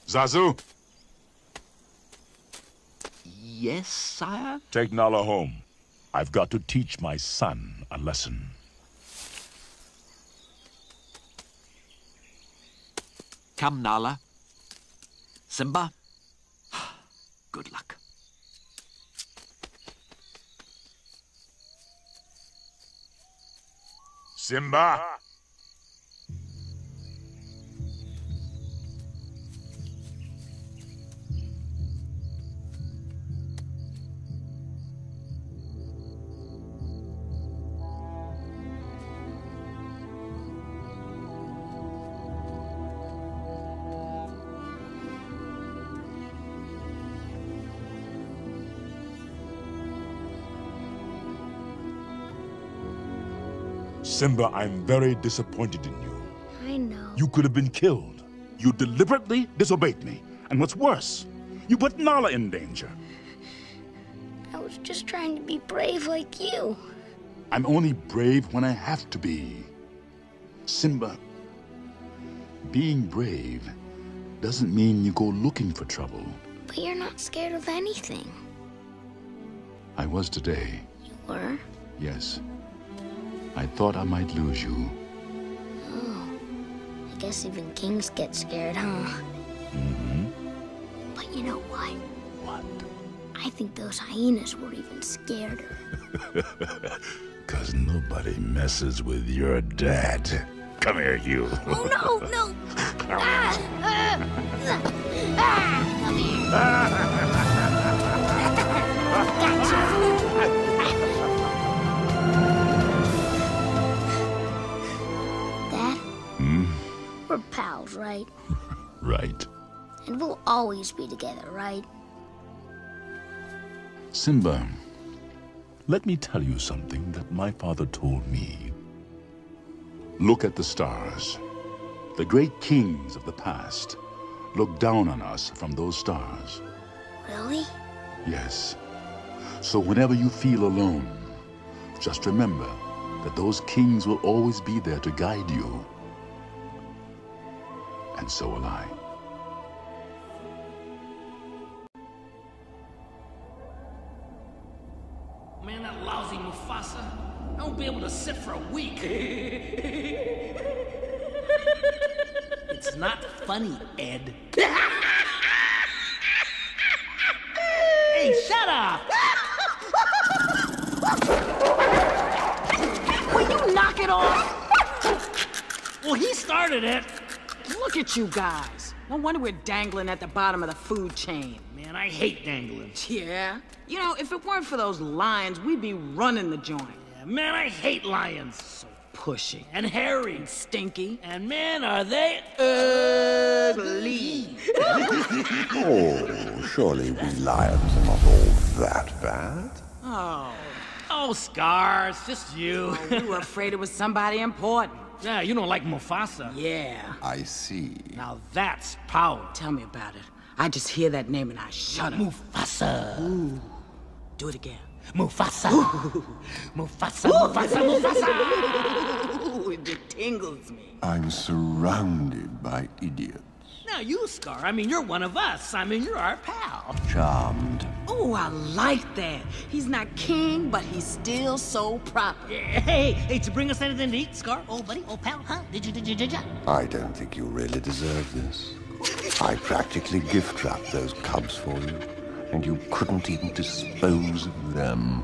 Zazu? Yes, sire? Take Nala home. I've got to teach my son a lesson. Come, Nala. Simba. Good luck. Simba! Simba, I'm very disappointed in you. I know. You could have been killed. You deliberately disobeyed me. And what's worse, you put Nala in danger. I was just trying to be brave like you. I'm only brave when I have to be. Simba, being brave doesn't mean you go looking for trouble. But you're not scared of anything. I was today. You were? Yes. I thought I might lose you. Oh. I guess even kings get scared, huh? Mm-hmm. But you know what? What? I think those hyenas were even scarier. 'Cause nobody messes with your dad. Come here, you. Oh, no, no! Come here. Gotcha. Dad? We're pals, right? Right. And we'll always be together, right? Simba, let me tell you something that my father told me. Look at the stars. The great kings of the past look down on us from those stars. Really? Yes. So whenever you feel alone, just remember that those kings will always be there to guide you. And so will I. Man, that lousy Mufasa. I won't be able to sit for a week. It's not funny, Ed. Hey, shut up! Will you knock it off? Well, he started it. Look at you guys. No wonder we're dangling at the bottom of the food chain. Man, I hate dangling. Yeah? You know, if it weren't for those lions, we'd be running the joint. Yeah, man, I hate lions. So pushy. And hairy. And stinky. And man, are they ugly. Oh, surely we lions are not all that bad. Oh, Scar, it's just you. Oh, we were afraid it was somebody important. Yeah, you don't like Mufasa. Yeah. I see. Now that's power. Tell me about it. I just hear that name and I shudder. Mufasa. Ooh. Do it again. Mufasa. Mufasa, Mufasa, Mufasa. Ooh, it tingles me. I'm surrounded by idiots. Now you, Scar, I mean, you're one of us. I mean, you're our pal. Charmed. Oh, I like that. He's not king, but he's still so proper. Hey, did you bring us anything to eat, Scar? Oh, buddy, oh, pal, huh? Did you? I don't think you really deserve this. I practically gift-wrapped those cubs for you, and you couldn't even dispose of them.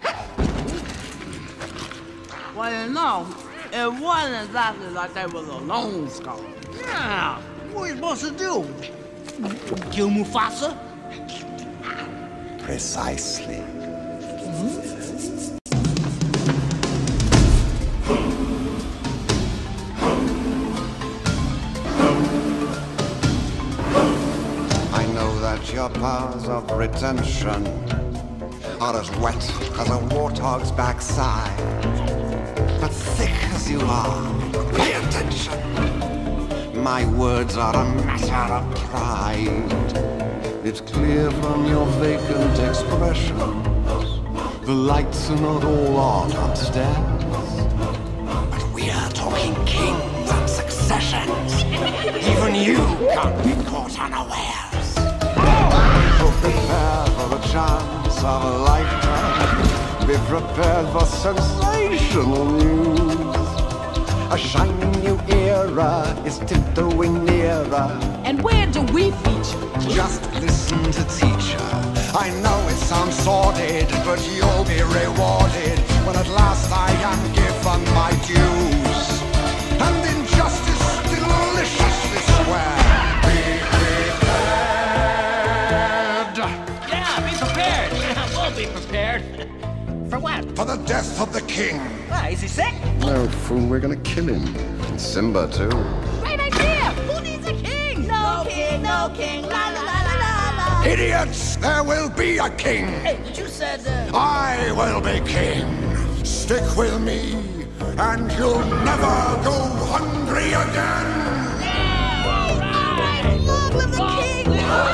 Well, you know, it wasn't exactly like they was alone, Scar. Yeah, what are you supposed to do? Kill Mufasa? Precisely. I know that your powers of retention are as wet as a warthog's backside. But thick as you are, pay attention. My words are a matter of pride. It's clear from your vacant expressions. The lights are not all on upstairs. But we are talking kings and successions. Even you can't be caught unawares. So prepare for the chance of a lifetime. Be prepared for sensational news. A shining new era is tiptoeing nearer. And where do we feature? Just listen to teacher. I know it sounds sordid, but you'll be rewarded when at last I am given my dues. And injustice deliciously square. Be prepared. Yeah, be prepared. We'll be prepared. For what? For the death of the king. Why, is he sick? No, fool, we're gonna kill him. And Simba, too. Great idea! Who needs a king? No king, no king, la la la la la. Idiots! There will be a king! Hey, but you said, I will be king! Stick with me, and you'll never go hungry again! Long live the king!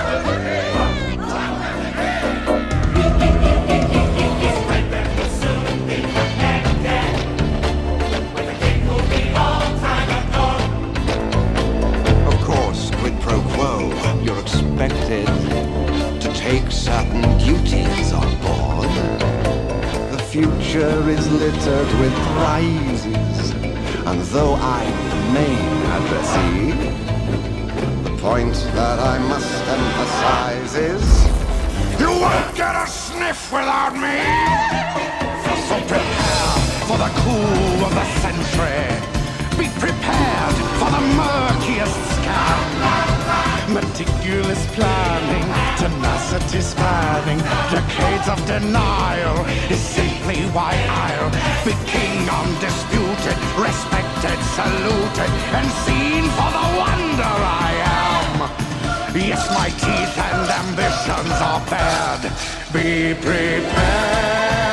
Of course, quid pro quo, you're expected to take certain duties on board. The future is littered with prizes, and though I'm the main addressee, the point that I must emphasize is you won't get a sniff without me! So prepare for the coup of the century. Be prepared for the murkiest scam. Meticulous planning, tenacity spanning, decades of denial is simply why I'll be king undisputed, respected, saluted, and seen for the wonder I am. Yes, my teeth and ambitions are bared. Be prepared.